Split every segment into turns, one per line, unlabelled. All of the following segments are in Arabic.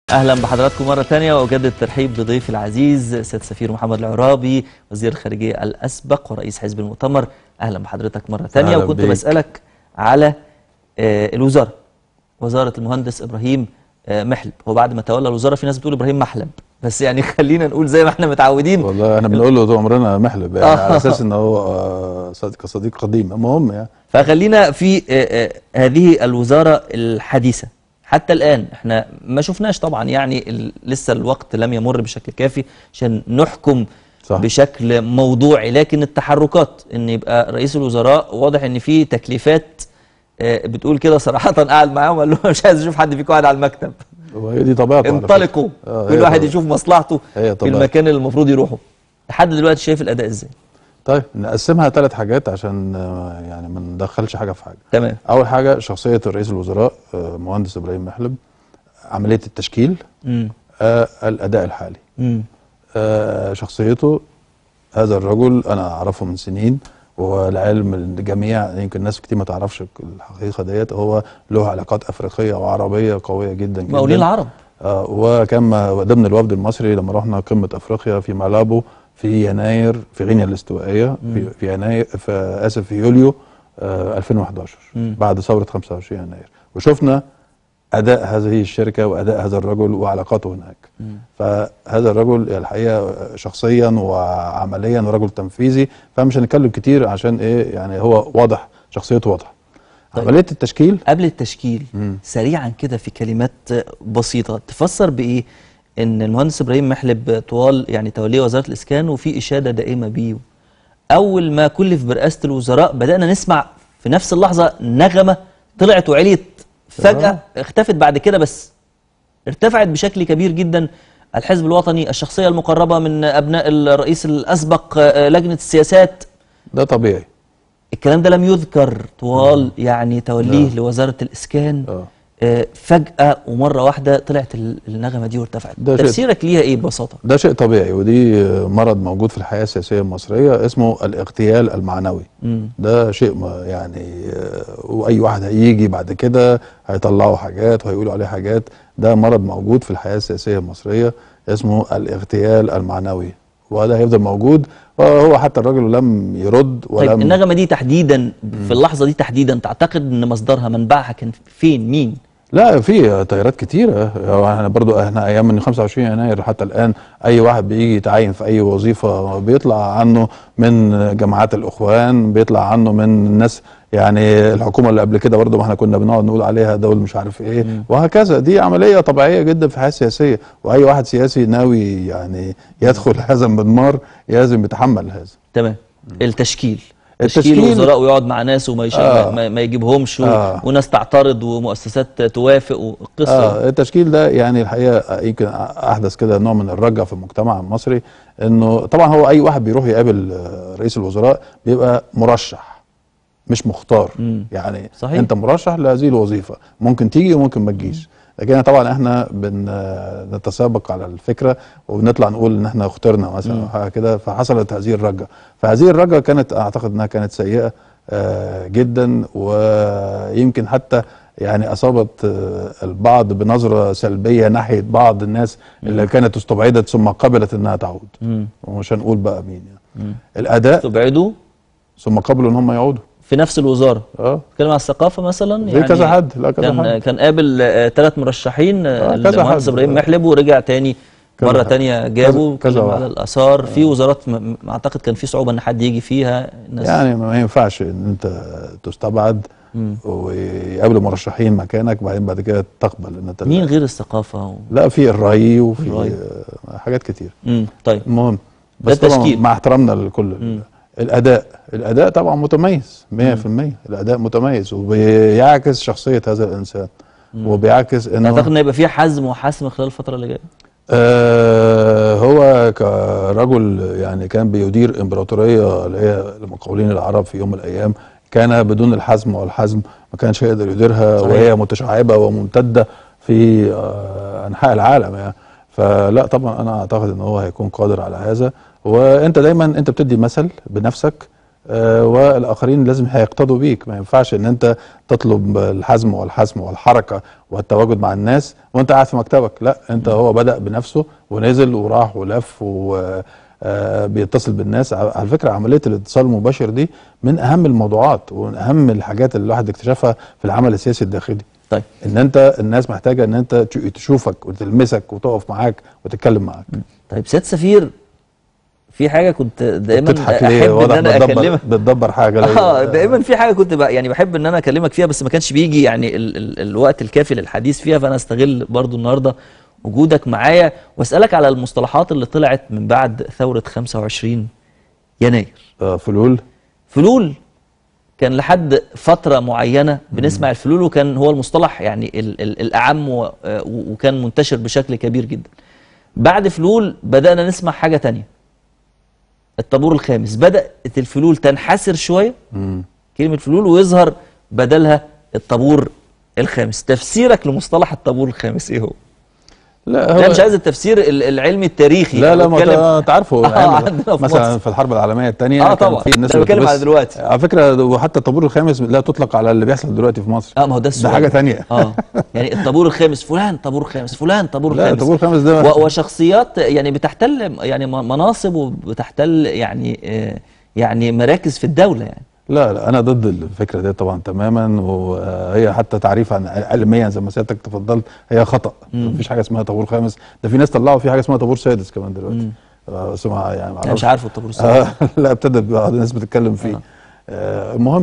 اهلا بحضراتكم مره ثانيه، واجدد الترحيب بضيفي العزيز سياده السفير محمد العرابي وزير الخارجيه الاسبق ورئيس حزب المؤتمر. اهلا بحضرتك مره ثانيه. وكنت بسالك على الوزاره، وزاره المهندس ابراهيم محلب. هو بعد ما تولى الوزاره في ناس بتقول ابراهيم محلب، بس يعني خلينا نقول زي ما احنا متعودين.
والله احنا بنقول له طول عمرنا محلب يعني على اساس ان هو صديق قديم. المهم يعني
فخلينا في هذه الوزاره الحديثه. حتى الآن احنا ما شفناش طبعا، يعني لسه الوقت لم يمر بشكل كافي عشان نحكم صح بشكل موضوعي، لكن التحركات ان يبقى رئيس الوزراء واضح ان في تكليفات بتقول كده صراحة. قاعد معاهم قال لهم مش عايز اشوف حد فيكم قاعد على المكتب،
وهي دي طبيعته،
انطلقوا كل واحد يشوف مصلحته في المكان اللي المفروض يروحوا. لحد دلوقتي شايف الأداء ازاي؟
طيب نقسمها 3 حاجات عشان يعني ما ندخلش حاجه في حاجه.
تمام.
اول حاجه شخصيه رئيس الوزراء مهندس ابراهيم محلب، عمليه التشكيل، الاداء الحالي. شخصيته، هذا الرجل انا اعرفه من سنين، والعلم الجميع يمكن الناس كتير ما تعرفش الحقيقه ديت. هو له علاقات افريقيه وعربيه قويه جدا جدا،
مقاولين العرب.
وكان ضمن الوفد المصري لما رحنا قمه افريقيا في مالابو في يناير، في غينيا الاستوائيه في يناير، في يوليو 2011 بعد ثوره 25 يناير، وشفنا اداء هذه الشركه واداء هذا الرجل وعلاقاته هناك. فهذا الرجل الحقيقه شخصيا وعمليا ورجل تنفيذي، فمش هنتكلم كتير عشان ايه يعني، هو واضح، شخصيته واضحه. طيب عمليه التشكيل،
قبل التشكيل سريعا كده في كلمات بسيطه تفسر بايه ان المهندس ابراهيم محلب طوال يعني توليه وزاره الاسكان وفي اشاده دائمه بيه، اول ما كلف برئاسه الوزراء بدانا نسمع في نفس اللحظه نغمه طلعت وعليت فجاه اختفت بعد كده، بس ارتفعت بشكل كبير جدا. الحزب الوطني، الشخصيه المقربه من ابناء الرئيس الاسبق، لجنه السياسات.
ده طبيعي.
الكلام ده لم يذكر طوال يعني توليه لوزاره الاسكان. فجأة ومرة واحدة طلعت النغمة دي وارتفعت. تفسيرك ليها ايه ببساطة؟
ده شيء طبيعي، ودي مرض موجود في الحياة السياسية المصرية اسمه الاغتيال المعنوي. ده شيء يعني واي واحد هيجي بعد كده هيطلعوا حاجات وهيقولوا عليه حاجات. ده مرض موجود في الحياة السياسية المصرية اسمه الاغتيال المعنوي، وهذا هيفضل موجود. وهو حتى الراجل لم يرد ولم.
طيب النغمة دي تحديدا في اللحظة دي تحديدا تعتقد ان مصدرها منبعها كان فين؟ مين؟
لا، في تيارات كتيرة. احنا برضو ايام من 25 يناير حتى الان اي واحد بيجي يتعين في اي وظيفة بيطلع عنه من جماعات الاخوان، بيطلع عنه من الناس يعني الحكومة اللي قبل كده برضو ما احنا كنا بنقعد نقول عليها دول مش عارف ايه وهكذا. دي عملية طبيعية جدا في الحياة السياسية، واي واحد سياسي ناوي يعني يدخل هذا المضمار لازم يتحمل هذا.
تمام. التشكيل وزراء ويقعد مع ناس وما ما يجيبهمش وناس تعترض ومؤسسات توافق والقصه.
التشكيل ده يعني الحقيقه يمكن احدث كده نوع من الرجعه في المجتمع المصري، انه طبعا هو اي واحد بيروح يقابل رئيس الوزراء بيبقى مرشح مش مختار. يعني صحيح. انت مرشح لهذه الوظيفه، ممكن تيجي وممكن ما تجيش. لكن طبعا احنا بنتسابق على الفكره وبنطلع نقول ان احنا اخترنا مثلا حاجه كده، فحصلت هذه الرجه. فهذه الرجه كانت اعتقد انها كانت سيئه جدا، ويمكن حتى يعني اصابت البعض بنظره سلبيه ناحيه بعض الناس اللي كانت استبعدت ثم قبلت انها تعود. ومش هنقول بقى مين يعني. الاداء
استبعدوا
ثم قبلوا ان هم يعودوا في
نفس الوزاره. بتكلم على الثقافه مثلا،
يعني كذا حد. لا كذا حد
كان قابل 3 مرشحين المهندس ابراهيم محلب ورجع تاني مره تانيه جابوا. كذا على الاثار في وزارات اعتقد كان في صعوبه ان حد يجي فيها الناس.
يعني ما ينفعش ان انت تستبعد ويقابلوا مرشحين مكانك بعد كده تقبل ان انت.
مين غير الثقافه
لا، في الرأي وفي حاجات كتير.
طيب
المهم بس طبعا مع احترامنا لكل الاداء طبعا متميز 100%. الاداء متميز وبيعكس شخصيه هذا الانسان وبيعكس انه
اعتقد ان يبقى في حزم وحسم خلال الفتره اللي جايه.
هو كرجل يعني كان بيدير امبراطوريه اللي هي المقاولين العرب في يوم من الايام، كان بدون الحزم والحزم ما كانش يقدر يديرها. صحيح. وهي متشعبه وممتده في انحاء العالم يعني. فلا طبعا انا اعتقد ان هو هيكون قادر على هذا. وانت دايما انت بتدي مثل بنفسك والاخرين لازم هيقتضوا بيك. ما ينفعش ان انت تطلب الحزم والحسم والحركه والتواجد مع الناس وانت قاعد في مكتبك. لا، انت هو بدأ بنفسه ونزل وراح ولف بيتصل بالناس. على فكره عمليه الاتصال المباشر دي من اهم الموضوعات ومن اهم الحاجات اللي الواحد اكتشفها في العمل السياسي الداخلي.
طيب
ان انت الناس محتاجه ان انت تشوفك وتلمسك وتقف معاك وتتكلم معاك.
طيب سيادة سفير، في حاجه كنت دايما
بتضحك ليه؟
احب ان
واضح
انا اكلمك.
بتدبر حاجه ليه؟
دايما في حاجه كنت يعني بحب ان انا اكلمك فيها، بس ما كانش بيجي يعني الوقت الكافي للحديث فيها، فانا استغل برضو النهارده وجودك معايا واسالك على المصطلحات اللي طلعت من بعد ثوره 25 يناير. فلول كان لحد فتره معينه بنسمع الفلول، وكان هو المصطلح يعني الاعم وكان منتشر بشكل كبير جدا. بعد فلول بدانا نسمع حاجه تانية، الطابور الخامس. بدأت الفلول تنحسر شوية كلمة فلول ويظهر بدلها الطابور الخامس. تفسيرك لمصطلح الطابور الخامس ايه هو؟ لا مش عايز التفسير العلمي التاريخي.
لا ما انت عارفه مثلا
في
في الحرب العالميه الثانيه
طبعا
في الناس
اللي بتكلم على دلوقتي
على فكره. وحتى الطابور الخامس لا تطلق على اللي بيحصل دلوقتي في مصر.
ما هو ده السؤال،
ده حاجه ثانيه.
يعني الطابور الخامس فلان طابور خامس، فلان طابور خامس.
لا الطابور الخامس ده
وشخصيات يعني بتحتل يعني مناصب وبتحتل يعني مراكز في الدوله يعني.
لا انا ضد الفكره دي طبعا تماما، وهي حتى تعريفا علميا زي ما سيادتك تفضلت هي خطا. مفيش حاجه اسمها طابور خامس، ده في ناس طلعوا في حاجه اسمها طابور سادس كمان دلوقتي. بس يعني
انا مش عارفه الطابور السادس.
لا ابتدت بعض الناس بتتكلم فيه. المهم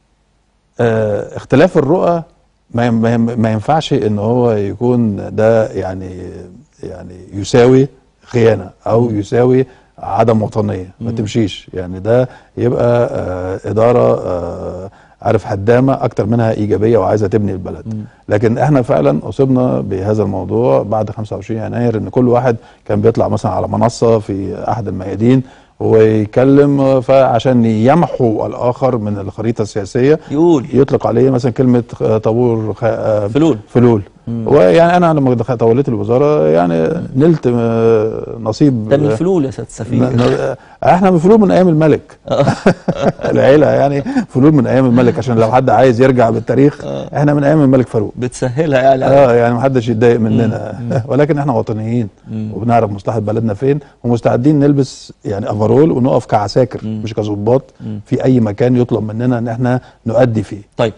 اختلاف الرؤى ما ينفعش ان هو يكون ده يعني يساوي خيانه او يساوي عدم وطنيه. ما تمشيش يعني. ده يبقى اداره عارف هدامه اكتر منها ايجابيه وعايزه تبني البلد. لكن احنا فعلا اصبنا بهذا الموضوع بعد 25 يناير، ان كل واحد كان بيطلع مثلا على منصه في احد الميادين ويتكلم، فعشان يمحو الاخر من الخريطه السياسيه يطلق عليه مثلا كلمه طابور فلول. ويعني انا لما توليت الوزاره يعني نلت نصيب.
ده من الفلول يا سياده السفير.
احنا من فلول من ايام الملك. العيله يعني فلول من ايام الملك، عشان لو حد عايز يرجع بالتاريخ احنا من ايام الملك فاروق.
بتسهلها يعني.
يعني ما حدش يتضايق مننا. ولكن احنا وطنيين وبنعرف مصلحه بلدنا فين، ومستعدين نلبس يعني افرول ونقف كعساكر مش كظباط في اي مكان يطلب مننا ان احنا نؤدي فيه.
طيب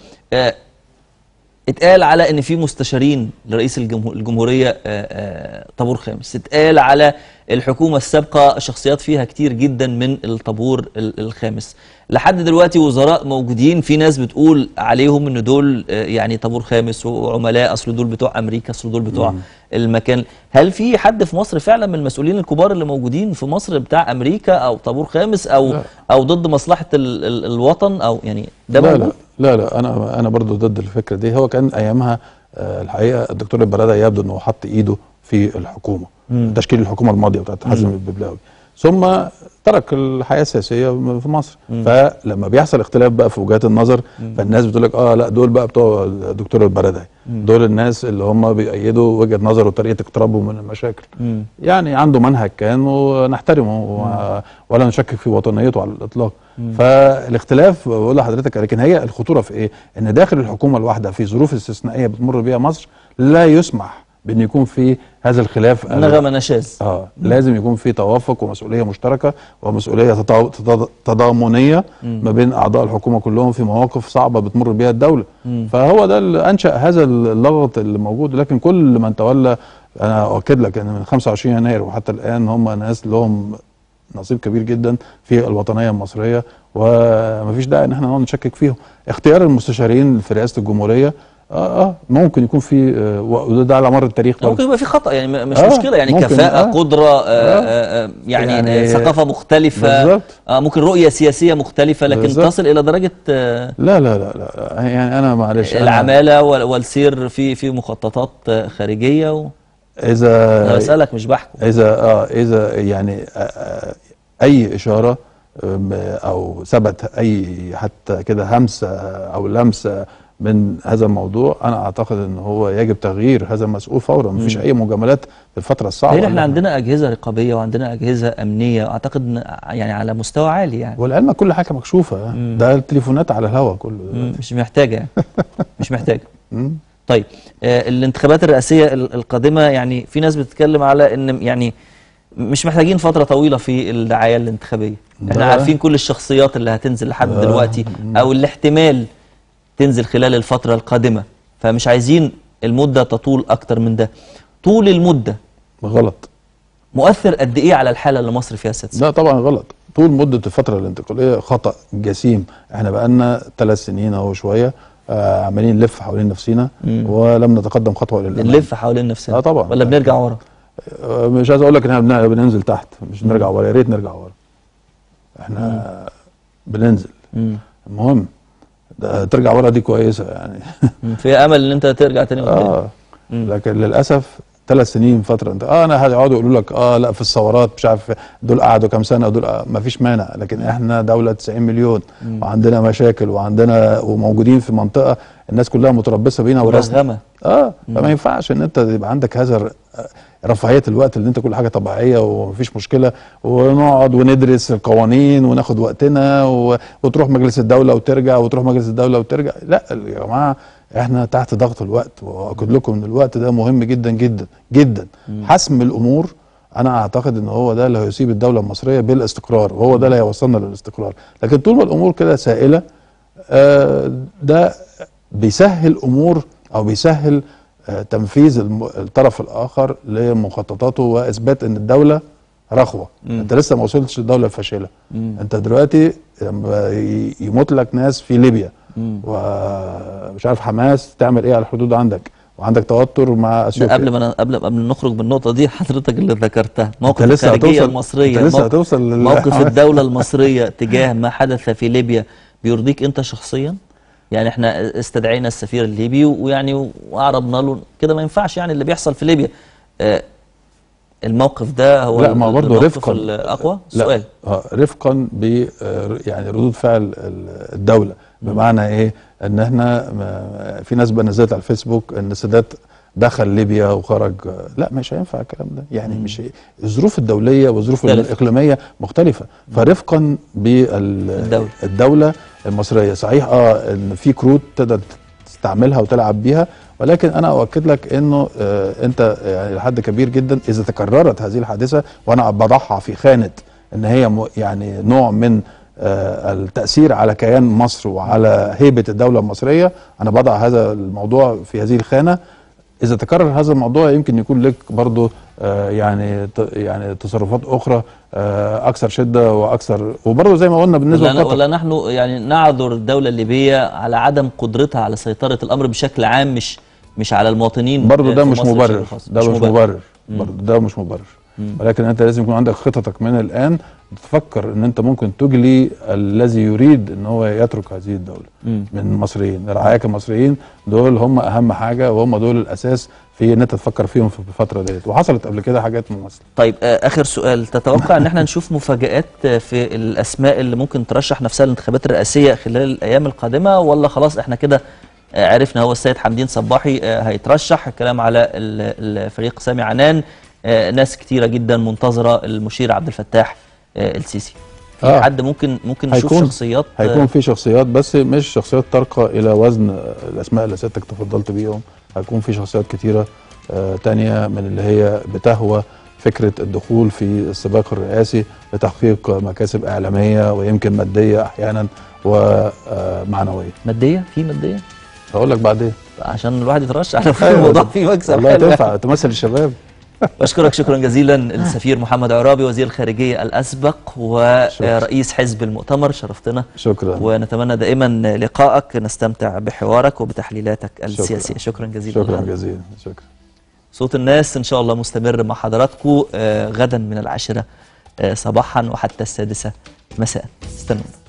اتقال على ان في مستشارين لرئيس الجمهوريه طابور خامس، اتقال على الحكومه السابقه شخصيات فيها كتير جدا من الطابور الخامس. لحد دلوقتي وزراء موجودين، في ناس بتقول عليهم ان دول يعني طابور خامس وعملاء، اصل دول بتوع امريكا، اصل دول بتوع المكان. هل في حد في مصر فعلا من المسؤولين الكبار اللي موجودين في مصر بتاع امريكا او طابور خامس او ضد مصلحه الوطن او يعني ده موجود؟
لا انا برضو ضد الفكره دي. هو كان ايامها الحقيقه الدكتور البرادعي يبدو انه حط ايده في الحكومه، تشكيل الحكومه الماضيه بتاعت حازم الببلاوي، ثم ترك الحياه السياسيه في مصر. فلما بيحصل اختلاف بقى في وجهات النظر، فالناس بتقول لك لا دول بقى بتوع الدكتور البرادعي، دول الناس اللي هم بيأيدوا وجهه نظره وطريقه اقترابه من المشاكل. يعني عنده منهج كان ونحترمه ولا نشكك في وطنيته على الاطلاق. فالاختلاف بقول لحضرتك، لكن هي الخطوره في ايه؟ ان داخل الحكومه الواحده في ظروف استثنائيه بتمر بها مصر لا يسمح بان يكون في هذا الخلاف
نغمه نشاز.
لازم يكون في توافق ومسؤوليه مشتركه ومسؤوليه تضامنيه ما بين اعضاء الحكومه كلهم في مواقف صعبه بتمر بها الدوله. فهو ده اللي انشا هذا اللغط اللي موجود. لكن كل من تولى، انا اؤكد لك ان من 25 يناير وحتى الان هم ناس لهم نصيب كبير جدا في الوطنيه المصريه، ومفيش داعي ان احنا نقعد نشكك فيهم. اختيار المستشارين في رئاسه الجمهوريه ممكن يكون في وده على مر التاريخ
ممكن يبقى في خطأ، يعني مش مشكله، يعني كفاءة قدرة يعني ثقافة مختلفة، ممكن رؤية سياسية مختلفة، لكن تصل إلى درجة
لا يعني أنا معلش
العمالة والسير في مخططات خارجية
إذا
أنا بسألك مش بحكم.
إذا يعني أي إشارة أو ثبت أي حتى كده همسة أو لمسة من هذا الموضوع، انا اعتقد ان هو يجب تغيير هذا المسؤول فورا. مفيش اي مجاملات في الفتره الصعبه.
احنا عندنا اجهزه رقابيه وعندنا اجهزه امنيه، اعتقد يعني على مستوى عالي يعني.
والعلم كل حاجه مكشوفه. ده التليفونات على الهواء كله.
مش محتاجه يعني. مش محتاجه. طيب الانتخابات الرئاسيه القادمه، يعني في ناس بتتكلم على ان يعني مش محتاجين فتره طويله في الدعايه الانتخابيه. احنا عارفين كل الشخصيات اللي هتنزل لحد دلوقتي او اللي احتمال تنزل خلال الفتره القادمه، فمش عايزين المده تطول اكتر من ده. طول المده
غلط.
مؤثر قد ايه على الحاله اللي مصر فيها السادسه؟
لا طبعا غلط. طول مده الفتره الانتقاليه خطا جسيم. احنا بقالنا 3 سنين اهو شويه عمالين نلف حوالين نفسنا ولم نتقدم خطوه الى الامام.
نلف حوالين نفسنا
طبعا،
ولا بنرجع ورا؟
مش عايز اقول لك ان احنا بننزل تحت، مش بنرجع ورا. يا ريت نرجع ورا. احنا بننزل. المهم ترجع ورا دي كويسه يعني.
في امل ان انت ترجع تاني قدام.
لكن للاسف 3 سنين فتره انت انا هيقعدوا يقولوا لك لا في الثورات مش عارف دول قعدوا كام سنه ودول ما فيش مانع، لكن احنا دوله 90 مليون وعندنا مشاكل وعندنا وموجودين في منطقه الناس كلها متربصه بينا
ورغمه.
فما ينفعش ان انت يبقى عندك هذا رفاهيه الوقت اللي انت كل حاجه طبيعيه ومفيش مشكله ونقعد وندرس القوانين وناخد وقتنا وتروح مجلس الدوله وترجع وتروح مجلس الدوله وترجع. لا يا جماعه احنا تحت ضغط الوقت، واكد لكم ان الوقت ده مهم جدا جدا جدا. حسم الامور انا اعتقد ان هو ده اللي هيصيب الدوله المصريه بالاستقرار، وهو ده اللي هيوصلنا للاستقرار. لكن طول ما الامور كده سائله ده بيسهل امور او بيسهل تنفيذ الطرف الاخر لمخططاته واثبات ان الدوله رخوه. انت لسه ما وصلتش للدوله الفاشله. انت دلوقتي يموت لك ناس في ليبيا ومش عارف حماس تعمل ايه على الحدود عندك، وعندك توتر مع اثيوبيا.
قبل ما نخرج من النقطه دي حضرتك اللي ذكرتها، موقف الخارجيه المصريه، موقف الدوله المصريه تجاه ما حدث في ليبيا بيرضيك انت شخصيا؟ يعني احنا استدعينا السفير الليبي ويعني وعرضنا له كده، ما ينفعش يعني اللي بيحصل في ليبيا. الموقف ده هو
لا ما برضه رفقا
الاقوى. سؤال
رفقا ب يعني ردود فعل الدوله. بمعنى ايه؟ ان احنا في ناس نزلت على الفيسبوك ان السادات دخل ليبيا وخرج. لا مش هينفع الكلام ده يعني. مش الظروف الدوليه والظروف الاقليميه مختلفه. فرفقا بالدوله المصريه. صحيح ان في كروت تقدر تستعملها وتلعب بيها، ولكن انا اؤكد لك انه انت يعني لحد كبير جدا اذا تكررت هذه الحادثه، وانا بضعها في خانه ان هي يعني نوع من التاثير على كيان مصر وعلى هيبه الدوله المصريه، انا بضع هذا الموضوع في هذه الخانه. اذا تكرر هذا الموضوع يمكن يكون لك برضه يعني تصرفات اخرى اكثر شده واكثر. وبرضه زي ما قلنا بالنسبه لقطر،
ولا نحن يعني نعذر الدوله الليبيه على عدم قدرتها على سيطره الامر بشكل عام، مش على المواطنين.
برضه ده مش مبرر. ده مش مبرر. برضه ده مش مبرر. ولكن انت لازم يكون عندك خططك من الان تفكر ان انت ممكن تجلي الذي يريد ان هو يترك هذه الدوله من المصريين. رعاياك المصريين دول هم اهم حاجه، وهم دول الاساس في ان انت تفكر فيهم في الفتره ديت، وحصلت قبل كده حاجات مماثله.
طيب اخر سؤال، تتوقع ان احنا نشوف مفاجآت في الاسماء اللي ممكن ترشح نفسها للانتخابات الرئاسيه خلال الايام القادمه، ولا خلاص احنا كده عرفنا هو السيد حمدين صباحي هيترشح؟ الكلام على الفريق سامي عنان، ناس كتيره جدا منتظره المشير عبد الفتاح السيسي. في حد ممكن نشوف شخصيات؟
هيكون في شخصيات، بس مش شخصيات ترقى الى وزن الاسماء اللي سيادتك تفضلت بيهم. هيكون في شخصيات كتيره تانية من اللي هي بتهوى فكره الدخول في السباق الرئاسي لتحقيق مكاسب اعلاميه ويمكن ماديه احيانا ومعنويه.
ماديه؟ في ماديه؟
هقول لك بعدين
عشان الواحد يترشح. الموضوع فيه مكسب حلو.
والله تنفع تمثل الشباب.
بشكرك شكرا جزيلا السفير محمد عرابي وزير الخارجية الأسبق ورئيس حزب المؤتمر، شرفتنا.
شكرا.
ونتمنى دائما لقائك، نستمتع بحوارك وبتحليلاتك السياسية. شكرا جزيلا.
شكرا جزيلا. شكرا.
صوت الناس إن شاء الله مستمر مع حضراتكم غدا من 10 صباحا وحتى 6 مساء. استنونا.